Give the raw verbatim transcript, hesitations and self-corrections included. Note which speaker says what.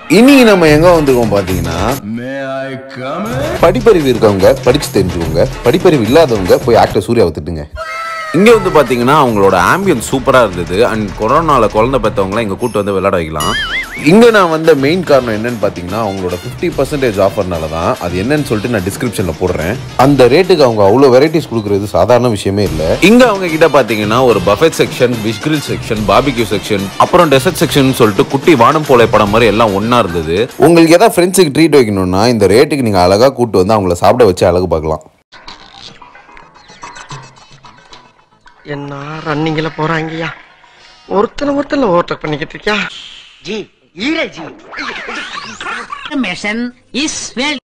Speaker 1: இனி நம்ம எங்க வந்திருக்கோம் பாத்தீங்கன்னா, படிப்பறிவு இருக்கவங்க படிச்சு தெரிஞ்சுக்கோங்க, படிப்பறிவு இல்லாதவங்க போய் ஆக்டர் சூர்யாவை திட்டுங்க. இங்கே வந்து பார்த்தீங்கன்னா அவங்களோட ஆம்பியன்ஸ் சூப்பராக இருந்தது. அண்ட் கொரோனாவில் குழந்தை பெற்றவங்களாம் இங்கே கூட்டு வந்து விளையாட வைக்கலாம். இங்கே நான் வந்த மெயின் காரணம் என்னன்னு பார்த்தீங்கன்னா, அவங்களோட ஃபிஃப்டி பர்சன்டேஜ் ஆஃபர்னால தான். அது என்னன்னு சொல்லிட்டு நான் டிஸ்கிரிப்ஷனில் போடுறேன். அந்த ரேட்டுக்கு அவங்க அவ்வளோ வெரைட்டிஸ் கொடுக்குறது சாதாரண விஷயமே இல்லை. இங்கே அவங்க கிட்ட பார்த்தீங்கன்னா ஒரு buffet section, fish grill section, barbecue section, அப்புறம் டெசர்ட் செக்ஷன் சொல்லிட்டு குட்டி வானம் போலை படம் மாதிரி எல்லாம் ஒன்றா இருந்தது. உங்களுக்கு ஏதாவது ஃப்ரெண்ட்ஸுக்கு ட்ரீட் வைக்கணும்னா இந்த ரேட்டுக்கு நீங்கள் அழகாக கூட்டு வந்து அவங்கள சாப்பிட வச்சு அழகு பார்க்கலாம்.
Speaker 2: என்ன ரன்னிங்ல போறாங்கயா, ஒருத்தன ஒருத்தன ஓவர்டேக் பண்ணிக்கிட்டு இருக்கியா. ஜி ஈரே ஜி மிஷன் இஸ் வெல்